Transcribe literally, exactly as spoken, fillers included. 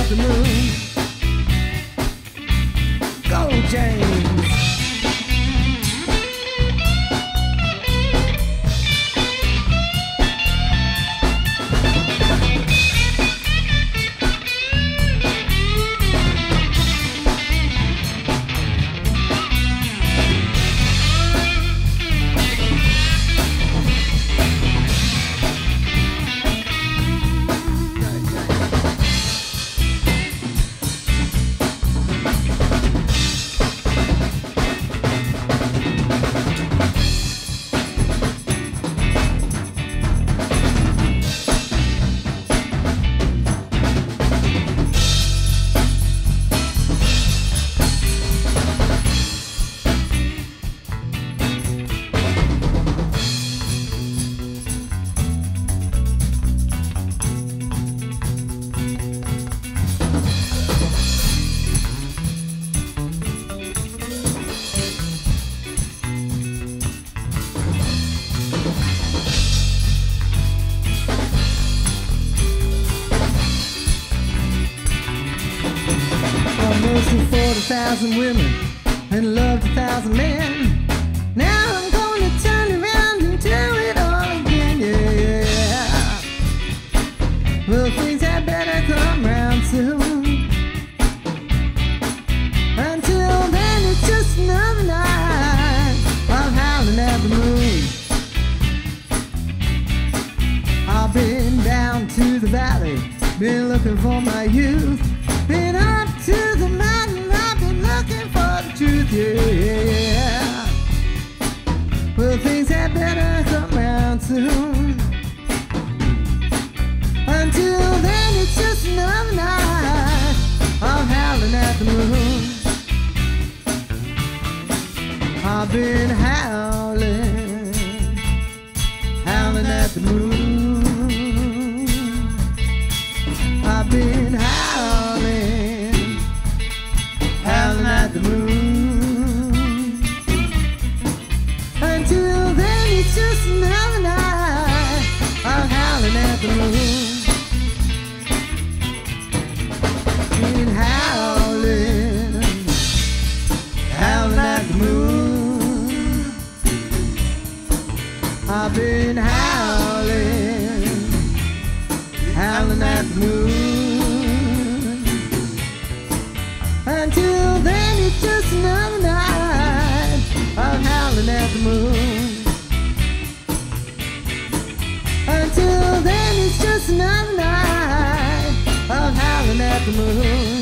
the moon. Go, James. Mostly forty thousand women and loved a thousand men. Now I'm gonna turn around and do it all again, yeah, yeah. Well, things had better come round soon. Until then, it's just another night of howling at the moon. I've been down to the valley, been looking for my youth. Been up to the mountain, I've been looking for the truth, yeah, yeah. Well, things had better come round soon. Until then, it's just another night of howling at the moon. I've been howling, howling at the moon. I've been howling, howling at the moon. Until then, it's just another night of howling at the moon. Been howling, howling at the moon. I've been howling, howling at the moon. Until then, it's just another night of howling at the moon. Until then, it's just another night of howling at the moon.